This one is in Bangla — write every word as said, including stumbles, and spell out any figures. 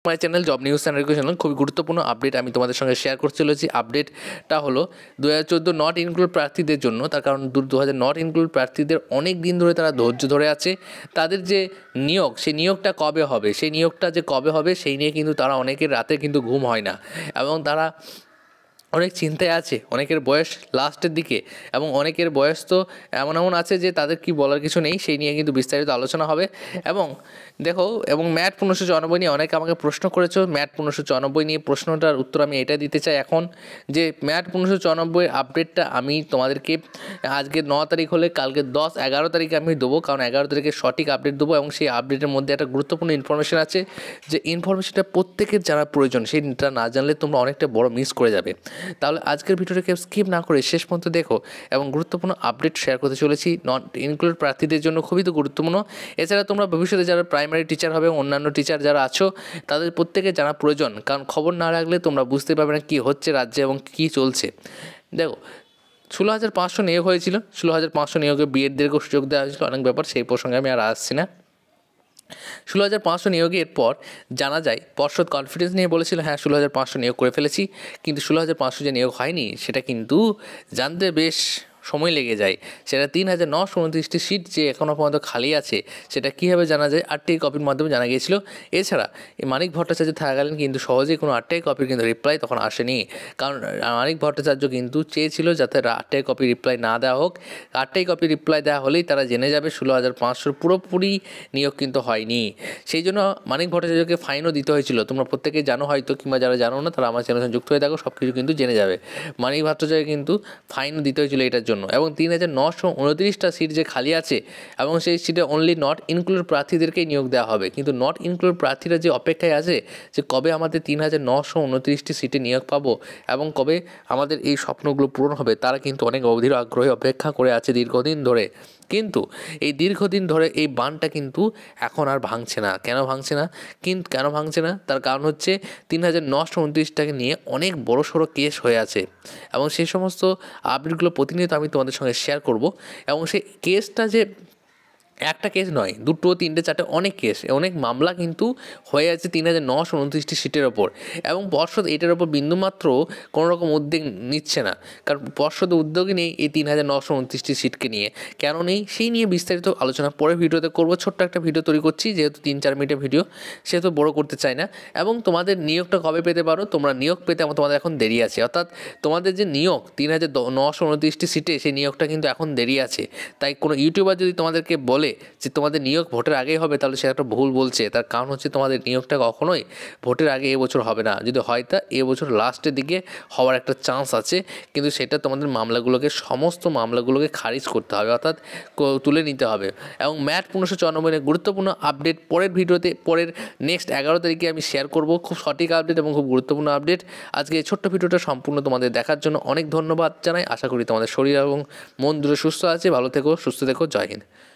মাই channel job news channel channel খুবই গুরুত্বপূর্ণ আপডেট আমি তোমাদের সঙ্গে শেয়ার করতে চলেছি। আপডেটটা হলো দু হাজার চোদ্দো নট ইনক্লুড প্রার্থীদের জন্য। তার কারণ দু হাজার নট ইনক্লুড প্রার্থীদের অনেক দিন ধরে তারা ধৈর্য ধরে আছে। তাদের যে নিয়োগ, সেই নিয়োগটা কবে হবে, সেই নিয়োগটা যে কবে হবে সেই নিয়ে কিন্তু তারা অনেকের রাতে কিন্তু ঘুম হয় না এবং তারা অনেক চিন্তায় আছে। অনেকের বয়স লাস্টের দিকে এবং অনেকের বয়স তো এমন এমন আছে যে তাদের কি বলার কিছু নেই। সেই নিয়ে কিন্তু বিস্তারিত আলোচনা হবে। এবং দেখো, এবং ম্যাট পনেরোশো চুরানব্বই নিয়ে অনেকে আমাকে প্রশ্ন করেছো। ম্যাট পনেরোশো চুরানব্বই নিয়ে প্রশ্নটার উত্তর আমি এটা দিতে চাই এখন, যে ম্যাট পনেরোশো চুরানব্বইয়ের আপডেটটা আমি তোমাদেরকে আজকে ন তারিখ হলে কালকে দশ এগারো তারিখে আমি দেবো, কারণ এগারো তারিখে সঠিক আপডেট দেবো। এবং সেই আপডেটের মধ্যে একটা গুরুত্বপূর্ণ ইনফরমেশন আছে, যে ইনফরমেশনটা প্রত্যেকের জানা প্রয়োজন। সেইটা না জানলে তোমরা অনেকটা বড় মিস করে যাবে। তাহলে আজকের ভিডিওটাকে স্কিপ না করে শেষ পর্যন্ত দেখো এবং গুরুত্বপূর্ণ আপডেট শেয়ার করতে চলেছি নট ইনক্লুড প্রার্থীদের জন্য, খুবই তো গুরুত্বপূর্ণ। এছাড়া তোমরা ভবিষ্যতে যারা প্রাইমারি টিচার হবে, অন্যান্য টিচার যারা আছো, তাদের প্রত্যেকে জানা প্রয়োজন, কারণ খবর না রাখলে তোমরা বুঝতে পারবে না কী হচ্ছে রাজ্যে এবং কী চলছে। দেখো, ষোলো হাজার পাঁচশো নিয়োগ হয়েছিল। ষোলো হাজার পাঁচশো নিয়োগে বিএডদেরকেও সুযোগ দেওয়া হয়েছিল, অনেক ব্যাপার, সেই প্রসঙ্গে আমি আর আসছি না। ষোলো হাজার পাঁচশো নিয়োগের পর জানা যায় পর্ষদ কনফিডেন্স নিয়ে বলেছিল হ্যাঁ ষোলো হাজার পাঁচশো নিয়োগ করে ফেলেছি, কিন্তু ষোলো হাজার পাঁচশো যে নিয়োগ হয়নি সেটা কিন্তু জানতে বেশ সময় লেগে যায়। সেটা তিন হাজার নশো উনত্রিশটি সিট যে এখনও পর্যন্ত খালি আছে সেটা কীভাবে জানা যায়, আটটি কপির মাধ্যমে জানা গিয়েছিল। এছাড়া এই মানিক ভট্টাচার্য থাকাকালীন কিন্তু সহজেই কোনো আটটাই কপির কিন্তু রিপ্লাই তখন আসেনি, কারণ মানিক ভট্টাচার্য কিন্তু চেয়েছিল যাতে আটটাই কপি রিপ্লাই না দেওয়া হোক। আটটাই কপি রিপ্লাই দেওয়া হলেই তারা জেনে যাবে ষোলো হাজার পাঁচশোর পুরোপুরি নিয়োগ কিন্তু হয়নি। সেই জন্য মানিক ভট্টাচার্যকে ফাইনও দিতে হয়েছিল। তোমরা প্রত্যেকেই জানো হয়তো, কিংবা যারা জানো না তারা আমার চ্যানেলের সঙ্গে যুক্ত হয়ে থাকো, সব কিছু কিন্তু জেনে যাবে। মানিক ভট্টাচার্য কিন্তু ফাইনও দিতে হয়েছিল এটার জন্য। এবং তিন হাজার নশো উনত্রিশটা সিট যে খালি আছে এবং সেই সিটে অনলি নট ইনক্লুড প্রার্থীদেরকেই নিয়োগ দেওয়া হবে, কিন্তু নট ইনক্লুড প্রার্থীরা যে অপেক্ষায় আছে যে কবে আমাদের তিন হাজার নশো উনত্রিশটি সিটে নিয়োগ পাবো এবং কবে আমাদের এই স্বপ্নগুলো পূরণ হবে, তারা কিন্তু অনেক অধীর আগ্রহে অপেক্ষা করে আছে দীর্ঘদিন ধরে। কিন্তু এই দীর্ঘদিন ধরে এই বানটা কিন্তু এখন আর ভাঙছে না। কেন ভাঙছে না? কিন্তু কেন ভাঙছে না তার কারণ হচ্ছে তিন হাজার নশো উনত্রিশটাকে নিয়ে অনেক বড় সড়ো কেস হয়ে আছে এবং সেই সমস্ত আপডেটগুলো প্রতিনিয়ত আমি তোমাদের সঙ্গে শেয়ার করব। এবং সেই কেসটা যে একটা কেস নয়, দুটো তিনটে চারটে অনেক কেস, অনেক মামলা কিন্তু হয়ে আছে তিন হাজার নশো উনত্রিশটি সিটের ওপর। এবং পর্ষদ এটার ওপর বিন্দুমাত্র কোনো রকম উদ্যোগ নিচ্ছে না, কারণ পর্ষদ উদ্যোগই নেই এই তিন হাজার নশো উনত্রিশটি সিটকে নিয়ে। কেন নেই সেই নিয়ে বিস্তারিত আলোচনা পরে ভিডিওতে করব। ছোট্ট একটা ভিডিও তৈরি করছি, যেহেতু তিন চার মিনিটের ভিডিও, সেহেতু বড় করতে চাই না। এবং তোমাদের নিয়োগটা কবে পেতে পারো, তোমরা নিয়োগ পেতে আমার তোমাদের এখন দেরি আছে, অর্থাৎ তোমাদের যে নিয়োগ তিন হাজার নশো উনত্রিশটি সিটে, সেই নিয়োগটা কিন্তু এখন দেরি আছে। তাই কোনো ইউটিউবার যদি তোমাদেরকে বলে যে তোমাদের নিয়োগ ভোটের আগেই হবে, তাহলে সেটা একটা ভুল বলছে। তার কারণ হচ্ছে তোমাদের নিয়োগটা কখনোই ভোটের আগে এবছর হবে না। যদি হয় তা এবছর লাস্টের দিকে হওয়ার একটা চান্স আছে, কিন্তু সেটা তোমাদের মামলাগুলোকে, সমস্ত মামলাগুলোকে খারিজ করতে হবে, অর্থাৎ তুলে নিতে হবে। এবং ম্যাট পনেরোশো চুরানব্বই গুরুত্বপূর্ণ আপডেট পরের ভিডিওতে, পরের নেক্সট এগারো তারিখে আমি শেয়ার করব। খুব সঠিক আপডেট এবং খুব গুরুত্বপূর্ণ আপডেট। আজকে এই ছোট্ট ভিডিওটা সম্পূর্ণ তোমাদের দেখার জন্য অনেক ধন্যবাদ জানাই। আশা করি তোমাদের শরীর এবং মন দুটো সুস্থ আছে। ভালো থেকো, সুস্থ থেকো। জয় হিন্দ।